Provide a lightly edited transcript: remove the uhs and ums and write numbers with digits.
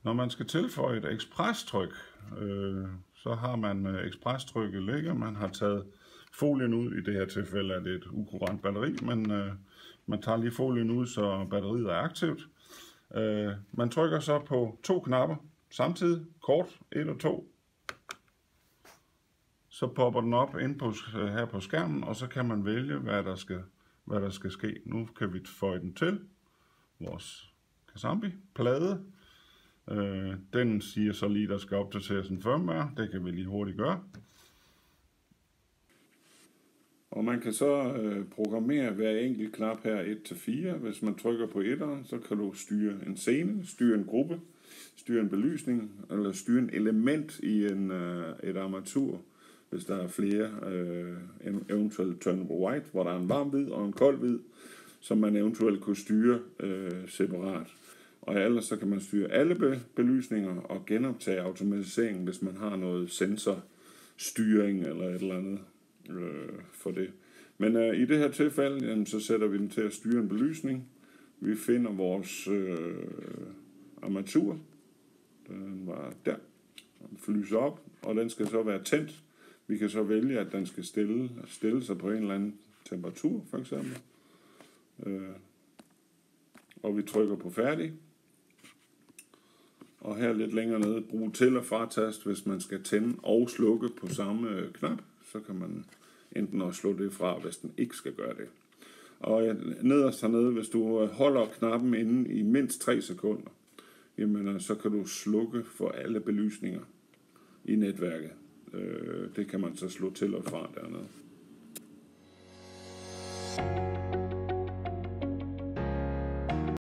Når man skal tilføje et eksprestryk, så har man eksprestrykket ligger. Man har taget folien ud. I det her tilfælde er det et ukurant batteri, men man tager lige folien ud, så batteriet er aktivt. Man trykker så på 2 knapper samtidig, kort 1 og 2. Så popper den op ind på, her på skærmen, og så kan man vælge, hvad der skal ske. Nu kan vi føje den til vores Casambi-plade. Den siger så lige, der skal opdateres en firmware. Det kan vi lige hurtigt gøre. Og man kan så programmere hver enkelt knap her 1-4. Hvis man trykker på 1'eren, så kan du styre en scene, styre en gruppe, styre en belysning, eller styre en element i et armatur. Hvis der er flere, eventuelt turnable white, hvor der er en varm hvid og en kold hvid, som man eventuelt kunne styre separat. Og ellers så kan man styre alle belysninger og genoptage automatiseringen, hvis man har noget sensorstyring eller et eller andet for det. Men i det her tilfælde, jamen, så sætter vi den til at styre en belysning. Vi finder vores armatur. Den var der. Den lyser op, og den skal så være tændt. Vi kan så vælge, at den skal stille sig på en eller anden temperatur, for eksempel. Og vi trykker på færdig. Og her lidt længere nede, brug til- og fra-tast, hvis man skal tænde og slukke på samme knap. Så kan man enten også slå det fra, hvis den ikke skal gøre det. Og nederst hernede, hvis du holder knappen inde i mindst 3 sekunder, jamen, så kan du slukke for alle belysninger i netværket. Det kan man så slå til og fra dernede.